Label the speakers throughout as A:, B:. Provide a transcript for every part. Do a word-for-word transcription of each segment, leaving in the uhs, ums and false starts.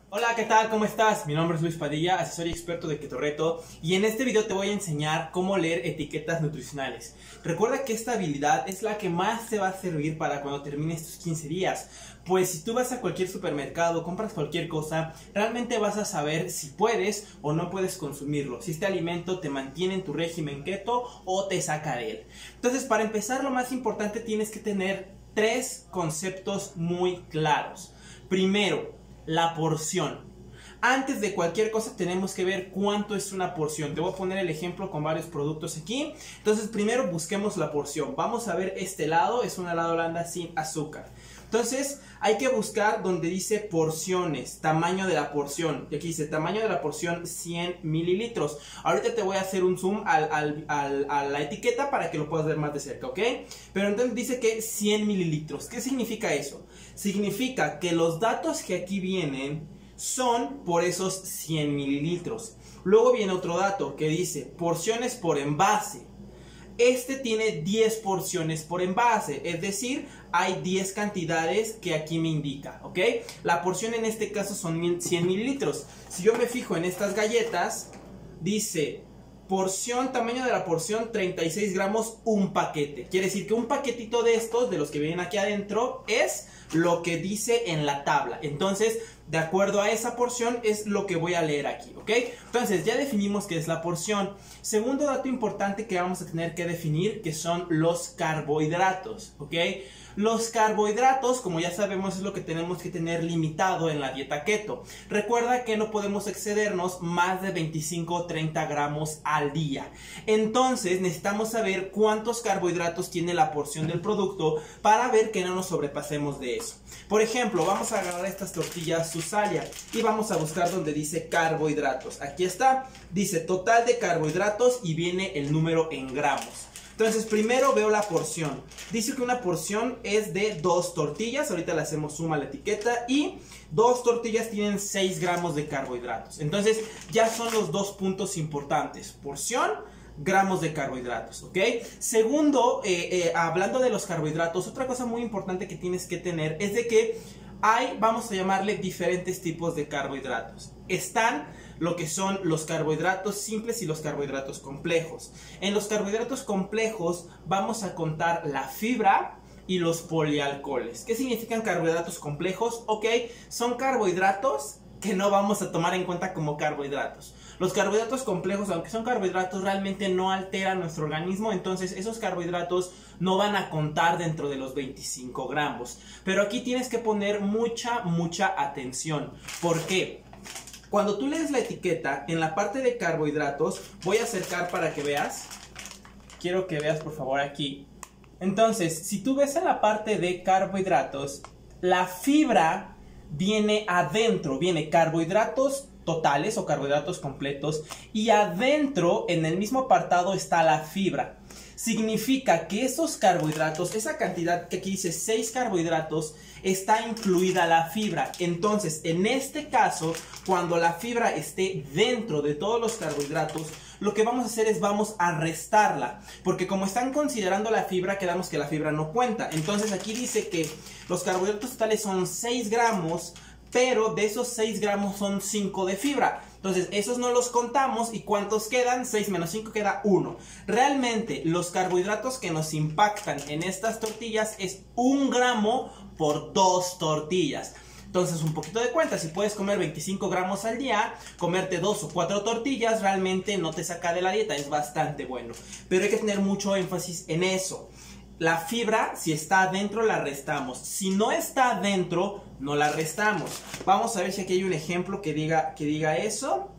A: Hola, ¿qué tal? ¿Cómo estás? Mi nombre es Luis Padilla, asesor y experto de Keto Reto, y en este video te voy a enseñar cómo leer etiquetas nutricionales. Recuerda que esta habilidad es la que más te va a servir para cuando termines tus quince días, pues si tú vas a cualquier supermercado, compras cualquier cosa, realmente vas a saber si puedes o no puedes consumirlo, si este alimento te mantiene en tu régimen keto o te saca de él. Entonces, para empezar, lo más importante, tienes que tener tres conceptos muy claros. Primero, la porción. Antes de cualquier cosa tenemos que ver cuánto es una porción. Te voy a poner el ejemplo con varios productos aquí. Entonces primero busquemos la porción. Vamos a ver este helado, es un helado Holanda sin azúcar. Entonces hay que buscar donde dice porciones, tamaño de la porción. Y aquí dice tamaño de la porción cien mililitros. Ahorita te voy a hacer un zoom al, al, al, a la etiqueta para que lo puedas ver más de cerca, ¿ok? Pero entonces dice que cien mililitros. ¿Qué significa eso? Significa que los datos que aquí vienen son por esos cien mililitros. Luego viene otro dato que dice porciones por envase. Este tiene diez porciones por envase, es decir, hay diez cantidades que aquí me indica, ¿ok? La porción en este caso son cien mililitros. Si yo me fijo en estas galletas, dice porción, tamaño de la porción treinta y seis gramos, un paquete. Quiere decir que un paquetito de estos, de los que vienen aquí adentro, es lo que dice en la tabla. Entonces, de acuerdo a esa porción es lo que voy a leer aquí, ¿ok? Entonces, ya definimos qué es la porción. Segundo dato importante que vamos a tener que definir, que son los carbohidratos, ¿ok? Los carbohidratos, como ya sabemos, es lo que tenemos que tener limitado en la dieta keto. Recuerda que no podemos excedernos más de veinticinco o treinta gramos al día. Entonces, necesitamos saber cuántos carbohidratos tiene la porción del producto para ver que no nos sobrepasemos de eso. Por ejemplo, vamos a agarrar estas tortillas Susalia y vamos a buscar donde dice carbohidratos. Aquí está, dice total de carbohidratos y viene el número en gramos. Entonces primero veo la porción. Dice que una porción es de dos tortillas. Ahorita le hacemos suma a la etiqueta. Y dos tortillas tienen seis gramos de carbohidratos. Entonces ya son los dos puntos importantes. Porción, gramos de carbohidratos, ¿ok? Segundo, eh, eh, hablando de los carbohidratos, otra cosa muy importante que tienes que tener es de que hay, vamos a llamarle, diferentes tipos de carbohidratos. Están lo que son los carbohidratos simples y los carbohidratos complejos. En los carbohidratos complejos vamos a contar la fibra y los polialcoholes. ¿Qué significan carbohidratos complejos? Ok, son carbohidratos que no vamos a tomar en cuenta como carbohidratos. Los carbohidratos complejos, aunque son carbohidratos, realmente no alteran nuestro organismo, entonces esos carbohidratos no van a contar dentro de los veinticinco gramos. Pero aquí tienes que poner mucha, mucha atención. ¿Por qué? Cuando tú lees la etiqueta, en la parte de carbohidratos, voy a acercar para que veas. Quiero que veas por favor aquí. Entonces, si tú ves en la parte de carbohidratos, la fibra viene adentro, viene carbohidratos totales o carbohidratos completos, y adentro en el mismo apartado está la fibra. Significa que esos carbohidratos, esa cantidad que aquí dice seis carbohidratos, está incluida la fibra. Entonces, en este caso, cuando la fibra esté dentro de todos los carbohidratos, lo que vamos a hacer es vamos a restarla, porque como están considerando la fibra, quedamos que la fibra no cuenta. Entonces aquí dice que los carbohidratos totales son seis gramos, pero de esos seis gramos son cinco de fibra. Entonces esos no los contamos. ¿Y cuántos quedan? seis menos cinco queda uno. Realmente los carbohidratos que nos impactan en estas tortillas es un gramo por dos tortillas. Entonces un poquito de cuenta, si puedes comer veinticinco gramos al día, comerte dos o cuatro tortillas realmente no te saca de la dieta, es bastante bueno. Pero hay que tener mucho énfasis en eso. La fibra, si está adentro, la restamos. Si no está adentro, no la restamos. Vamos a ver si aquí hay un ejemplo que diga, que diga eso.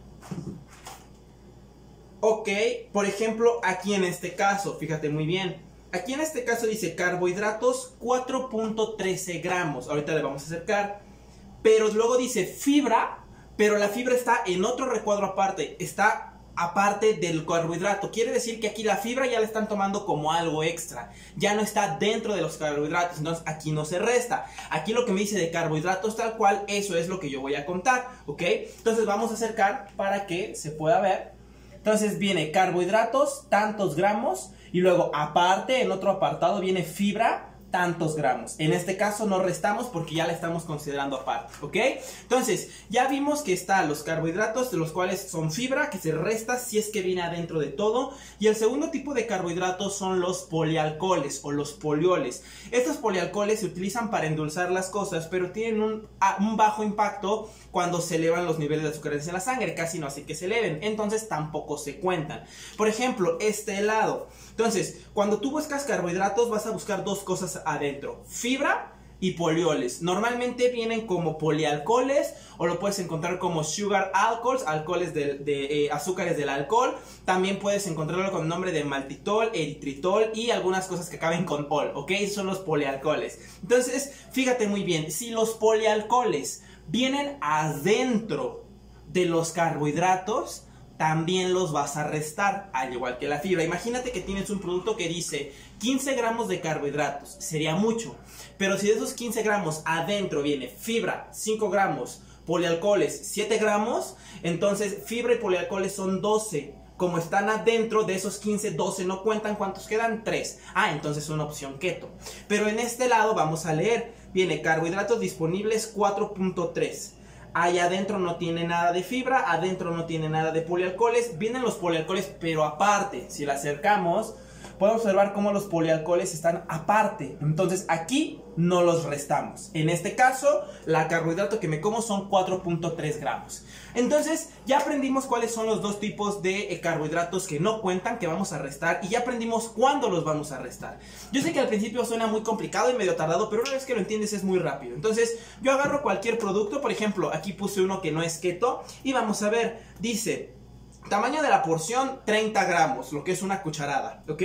A: Ok, por ejemplo, aquí en este caso, fíjate muy bien. Aquí en este caso dice carbohidratos cuatro punto trece gramos. Ahorita le vamos a acercar. Pero luego dice fibra, pero la fibra está en otro recuadro aparte. Está aparte del carbohidrato. Quiere decir que aquí la fibra ya la están tomando como algo extra. Ya no está dentro de los carbohidratos. Entonces aquí no se resta. Aquí lo que me dice de carbohidratos tal cual, eso es lo que yo voy a contar. ¿Ok? Entonces vamos a acercar para que se pueda ver. Entonces viene carbohidratos, tantos gramos. Y luego aparte, en otro apartado, viene fibra, tantos gramos. En este caso no restamos porque ya la estamos considerando aparte, ¿ok? Entonces, ya vimos que están los carbohidratos, de los cuales son fibra, que se resta si es que viene adentro de todo. Y el segundo tipo de carbohidratos son los polialcoholes o los polioles. Estos polialcoholes se utilizan para endulzar las cosas, pero tienen un, un bajo impacto cuando se elevan los niveles de azúcares en la sangre. Casi no hace que se eleven, entonces tampoco se cuentan. Por ejemplo, este helado. Entonces, cuando tú buscas carbohidratos vas a buscar dos cosas adentro: fibra y polioles. Normalmente vienen como polialcoholes o lo puedes encontrar como sugar alcohols, alcoholes de, de eh, azúcares del alcohol. También puedes encontrarlo con el nombre de maltitol, eritritol y algunas cosas que acaben con ol, ¿ok? Esos son los polialcoholes. Entonces, fíjate muy bien, si los polialcoholes vienen adentro de los carbohidratos, también los vas a restar, al igual que la fibra. Imagínate que tienes un producto que dice quince gramos de carbohidratos, sería mucho, pero si de esos quince gramos adentro viene fibra, cinco gramos, polialcoholes, siete gramos, entonces fibra y polialcoholes son doce. Como están adentro de esos quince, doce no cuentan, ¿cuántos quedan? tres. Ah, entonces es una opción keto. Pero en este lado vamos a leer, viene carbohidratos disponibles cuatro punto tres. Ahí adentro no tiene nada de fibra, adentro no tiene nada de polialcoholes. Vienen los polialcoholes, pero aparte. Si la acercamos, podemos observar cómo los polialcoholes están aparte. Entonces aquí no los restamos. En este caso, la carbohidrato que me como son cuatro punto tres gramos. Entonces ya aprendimos cuáles son los dos tipos de carbohidratos que no cuentan, que vamos a restar. Y ya aprendimos cuándo los vamos a restar. Yo sé que al principio suena muy complicado y medio tardado, pero una vez que lo entiendes es muy rápido. Entonces yo agarro cualquier producto. Por ejemplo, aquí puse uno que no es keto. Y vamos a ver, dice tamaño de la porción treinta gramos, lo que es una cucharada, ¿ok?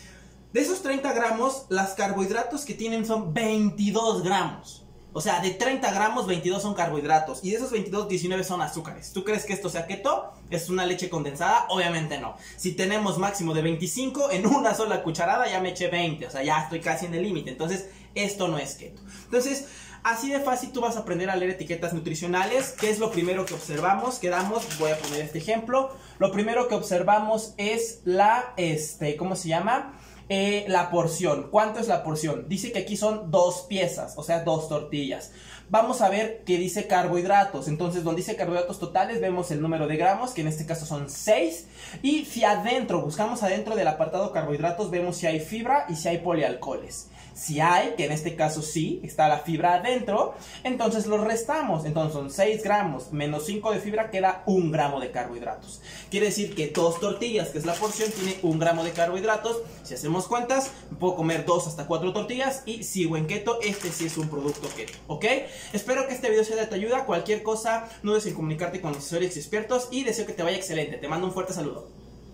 A: De esos treinta gramos, los carbohidratos que tienen son veintidós gramos. O sea, de treinta gramos, veintidós son carbohidratos. Y de esos veintidós, diecinueve son azúcares. ¿Tú crees que esto sea keto? ¿Es una leche condensada? Obviamente no. Si tenemos máximo de veinticinco, en una sola cucharada ya me eché veinte. O sea, ya estoy casi en el límite. Entonces, esto no es keto. Entonces, así de fácil tú vas a aprender a leer etiquetas nutricionales. ¿Qué es lo primero que observamos? Quedamos, voy a poner este ejemplo. Lo primero que observamos es la, este, ¿cómo se llama? Eh, la porción. ¿Cuánto es la porción? Dice que aquí son dos piezas, o sea, dos tortillas. Vamos a ver que dice carbohidratos. Entonces, donde dice carbohidratos totales, vemos el número de gramos, que en este caso son seis. Y si adentro, buscamos adentro del apartado carbohidratos, vemos si hay fibra y si hay polialcoholes. Si hay, que en este caso sí, está la fibra adentro, entonces los restamos. Entonces son seis gramos menos cinco de fibra, queda un gramo de carbohidratos. Quiere decir que dos tortillas, que es la porción, tiene un gramo de carbohidratos. Si hacemos cuentas, puedo comer dos hasta cuatro tortillas y sigo en keto. Este sí es un producto keto, ¿ok? Espero que este video sea de tu ayuda. Cualquier cosa, no dudes en comunicarte con los asesores expertos y deseo que te vaya excelente. Te mando un fuerte saludo.